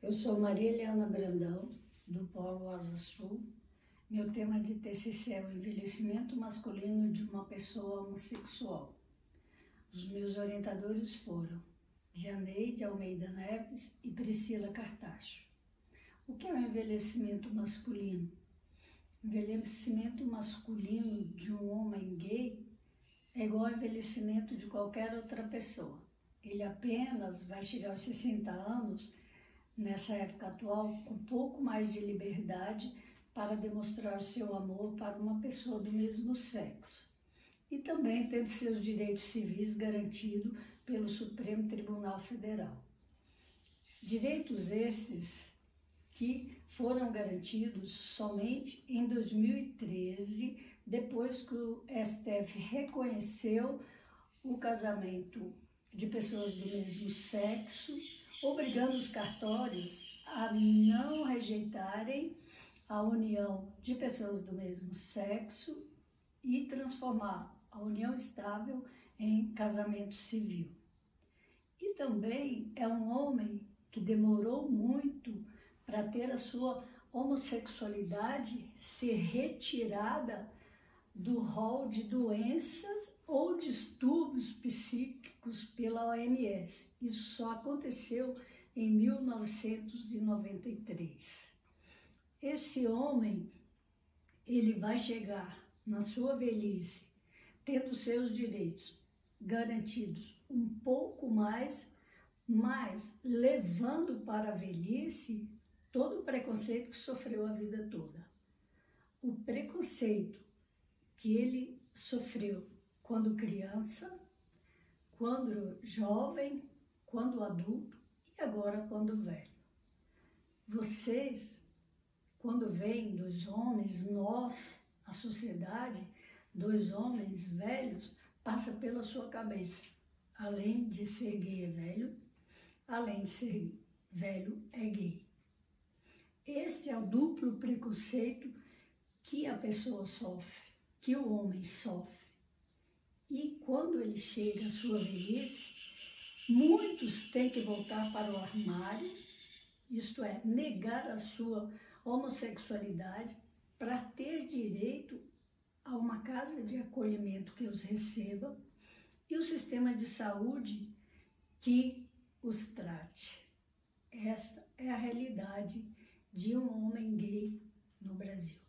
Eu sou Maria Eliana Brandão, do Polo Asa Sul. Meu tema de TCC é o envelhecimento masculino de uma pessoa homossexual. Os meus orientadores foram Dianeide Almeida Neves e Priscila Cartacho. O que é o envelhecimento masculino? O envelhecimento masculino de um homem gay é igual ao envelhecimento de qualquer outra pessoa. Ele apenas vai chegar aos 60 anos, nessa época atual, com um pouco mais de liberdade para demonstrar seu amor para uma pessoa do mesmo sexo. E também tendo seus direitos civis garantidos pelo Supremo Tribunal Federal. Direitos esses que foram garantidos somente em 2013, depois que o STF reconheceu o casamento de pessoas do mesmo sexo, obrigando os cartórios a não rejeitarem a união de pessoas do mesmo sexo e transformar a união estável em casamento civil. E também é um homem que demorou muito para ter a sua homossexualidade ser retirada do rol de doenças ou distúrbios psíquicos pela OMS. Isso só aconteceu em 1993. Esse homem, ele vai chegar na sua velhice, tendo seus direitos garantidos um pouco mais, mas levando para a velhice todo o preconceito que sofreu a vida toda. O preconceito que ele sofreu quando criança, quando jovem, quando adulto e agora quando velho. Vocês, quando veem dois homens, nós, a sociedade, dois homens velhos, passa pela sua cabeça. Além de ser gay é velho, além de ser velho é gay. Este é o duplo preconceito que a pessoa sofre, que o homem sofre. E quando ele chega à sua velhice, muitos têm que voltar para o armário, isto é, negar a sua homossexualidade para ter direito a uma casa de acolhimento que os receba e o sistema de saúde que os trate. Esta é a realidade de um homem gay no Brasil.